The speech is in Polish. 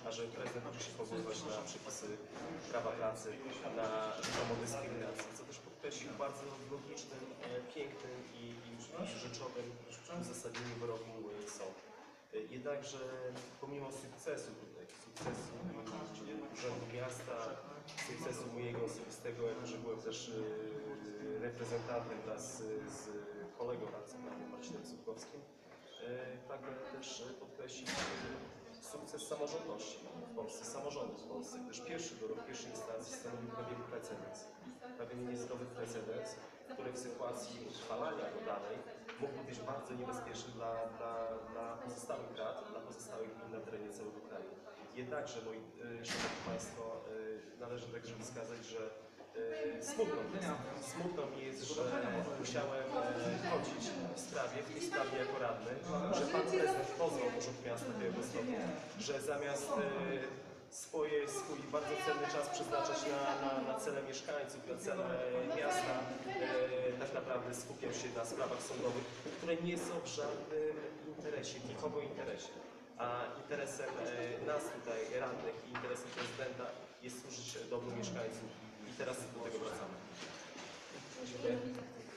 a że prezydent może się powoływać na przepisy prawa pracy, na rzekomą dyskryminację, co też podkreślił w bardzo logicznym, pięknym i rzeczowym uzasadnieniu wyroku sądu. Jednakże pomimo sukcesu Urzędu Miasta, sukcesu mojego osobistego, jako że byłem też reprezentantem wraz z kolegą radcą prawnym Marcinem Słupkowskim, pragnę też podkreślić sukces samorządności w Polsce, samorządu w Polsce, gdyż pierwszy wyrok pierwszej instancji stanowił pewien precedens, pewien niezdrowy precedens, który w sytuacji utrwalania go dalej mógł być bardzo niebezpieczny dla pozostałych rad, dla pozostałych gmin na terenie całego kraju. Jednakże, moi szanowni Państwo, należy także wskazać, że smutno mi jest, że musiałem chodzić w tej sprawie jako radny, że Pan Prezydent pozwał Urząd Miasta Białegostoku, że zamiast swój bardzo cenny czas przeznaczać na cele mieszkańców, na cele miasta, tak naprawdę skupiał się na sprawach sądowych, które nie są w żadnym interesie, nikogo interesie. A interesem nas tutaj, radnych, i interesem prezydenta jest służyć dobru mieszkańców i teraz do tego wracamy. Dziękuję.